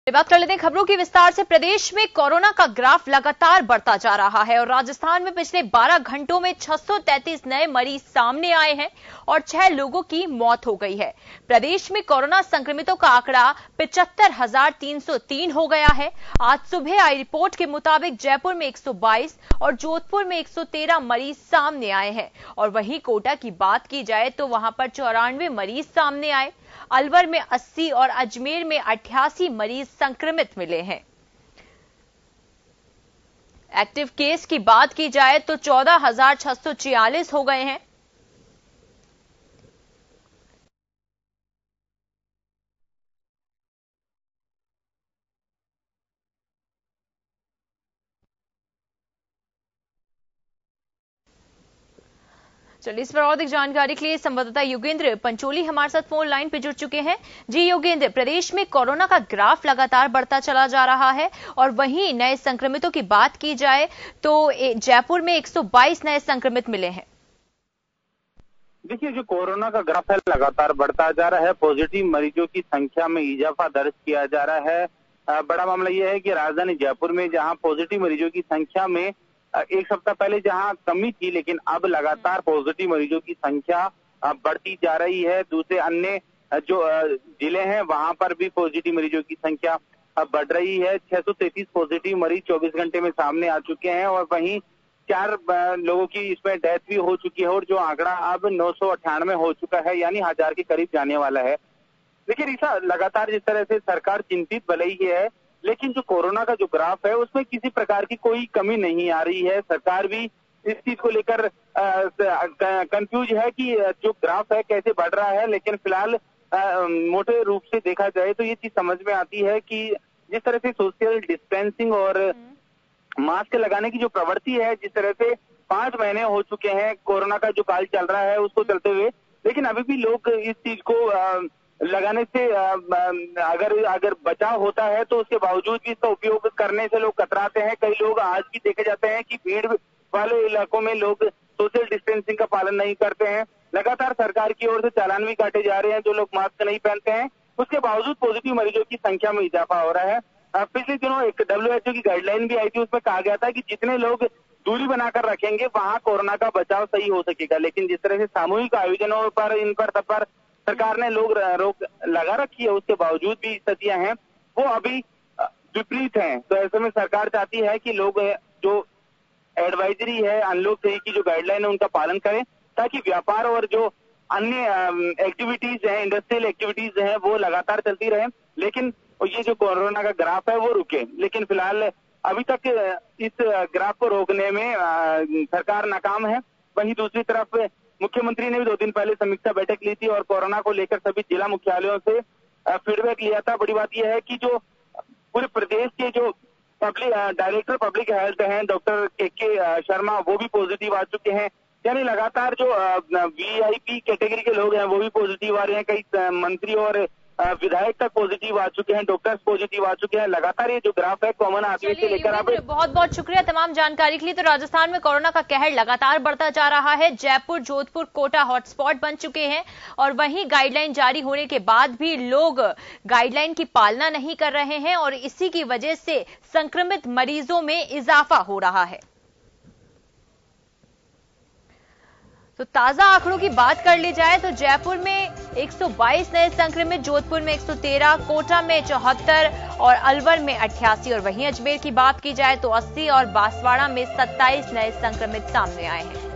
बात कर लेते हैं खबरों की विस्तार से। प्रदेश में कोरोना का ग्राफ लगातार बढ़ता जा रहा है और राजस्थान में पिछले 12 घंटों में 633 नए मरीज सामने आए हैं और 6 लोगों की मौत हो गई है। प्रदेश में कोरोना संक्रमितों का आंकड़ा 75,303 हो गया है। आज सुबह आई रिपोर्ट के मुताबिक जयपुर में 122 और जोधपुर में 113 मरीज सामने आए हैं और वहीं कोटा की बात की जाए तो वहां पर 94 मरीज सामने आए। अलवर में 80 और अजमेर में 88 मरीज संक्रमित मिले हैं। एक्टिव केस की बात की जाए तो 14,646 हो गए हैं। चलिए इस पर और अधिक जानकारी के लिए संवाददाता योगेंद्र पंचोली हमारे साथ फोन लाइन पर जुड़ चुके हैं। जी योगेंद्र, प्रदेश में कोरोना का ग्राफ लगातार बढ़ता चला जा रहा है और वहीं नए संक्रमितों की बात की जाए तो जयपुर में 122 नए संक्रमित मिले हैं। देखिए, जो कोरोना का ग्राफ है लगातार बढ़ता जा रहा है। पॉजिटिव मरीजों की संख्या में इजाफा दर्ज किया जा रहा है। बड़ा मामला यह है कि राजधानी जयपुर में जहां पॉजिटिव मरीजों की संख्या में एक सप्ताह पहले जहां कमी थी, लेकिन अब लगातार पॉजिटिव मरीजों की संख्या बढ़ती जा रही है। दूसरे अन्य जो जिले हैं वहां पर भी पॉजिटिव मरीजों की संख्या बढ़ रही है। 633 पॉजिटिव मरीज 24 घंटे में सामने आ चुके हैं और वहीं 4 लोगों की इसमें डेथ भी हो चुकी है और जो आंकड़ा अब 998 हो चुका है, यानी 1000 के करीब जाने वाला है। लेकिन ऐसा लगातार जिस तरह से सरकार चिंतित भले ही है, लेकिन जो कोरोना का जो ग्राफ है उसमें किसी प्रकार की कोई कमी नहीं आ रही है। सरकार भी इस चीज को लेकर कंफ्यूज है कि जो ग्राफ है कैसे बढ़ रहा है। लेकिन फिलहाल मोटे रूप से देखा जाए तो ये चीज समझ में आती है कि जिस तरह से सोशल डिस्टेंसिंग और मास्क लगाने की जो प्रवृत्ति है, जिस तरह से 5 महीने हो चुके हैं कोरोना का जो काल चल रहा है उसको चलते हुए, लेकिन अभी भी लोग इस चीज को लगाने से अगर बचाव होता है तो उसके बावजूद भी इसका उपयोग करने से लोग कतराते हैं। कई लोग आज भी देखे जाते हैं कि भीड़ वाले इलाकों में लोग सोशल डिस्टेंसिंग का पालन नहीं करते हैं। लगातार सरकार की ओर से चालान भी काटे जा रहे हैं जो लोग मास्क नहीं पहनते हैं। उसके बावजूद पॉजिटिव मरीजों की संख्या में इजाफा हो रहा है। पिछले दिनों एक WHO की गाइडलाइन भी आई थी, उसमें कहा गया था कि जितने लोग दूरी बनाकर रखेंगे वहां कोरोना का बचाव सही हो सकेगा। लेकिन जिस तरह से सामूहिक आयोजनों पर इन पर सब पर सरकार ने लोग रोक लगा रखी है, उसके बावजूद भी स्थितियां हैं वो अभी विपरीत हैं। तो ऐसे में सरकार चाहती है कि लोग जो एडवाइजरी है, अनलॉक 3 की जो गाइडलाइन है उनका पालन करें, ताकि व्यापार और जो अन्य एक्टिविटीज हैं, इंडस्ट्रियल एक्टिविटीज हैं, वो लगातार चलती रहे। लेकिन ये जो कोरोना का ग्राफ है वो रुके। लेकिन फिलहाल अभी तक इस ग्राफ को रोकने में सरकार नाकाम है। वहीं दूसरी तरफ मुख्यमंत्री ने भी 2 दिन पहले समीक्षा बैठक ली थी और कोरोना को लेकर सभी जिला मुख्यालयों से फीडबैक लिया था। बड़ी बात यह है कि जो पूरे प्रदेश के जो डायरेक्टर पब्लिक हेल्थ हैं डॉक्टर के शर्मा, वो भी पॉजिटिव आ चुके हैं। यानी लगातार जो VIP कैटेगरी के लोग हैं वो भी पॉजिटिव आ रहे हैं। कई मंत्री और विधायक तक पॉजिटिव आ चुके हैं, डॉक्टर्स पॉजिटिव आ चुके हैं। लगातार ये जो ग्राफ है कॉमन आदमी से लेकर आप बहुत बहुत शुक्रिया तमाम जानकारी के लिए। तो राजस्थान में कोरोना का कहर लगातार बढ़ता जा रहा है। जयपुर, जोधपुर, कोटा हॉटस्पॉट बन चुके हैं और वहीं गाइडलाइन जारी होने के बाद भी लोग गाइडलाइन की पालना नहीं कर रहे हैं और इसी की वजह से संक्रमित मरीजों में इजाफा हो रहा है। तो ताजा आंकड़ों की बात कर ली जाए तो जयपुर में 122 नए संक्रमित, जोधपुर में 113, कोटा में 74 और अलवर में 88 और वहीं अजमेर की बात की जाए तो 80 और बांसवाड़ा में 27 नए संक्रमित सामने आए हैं।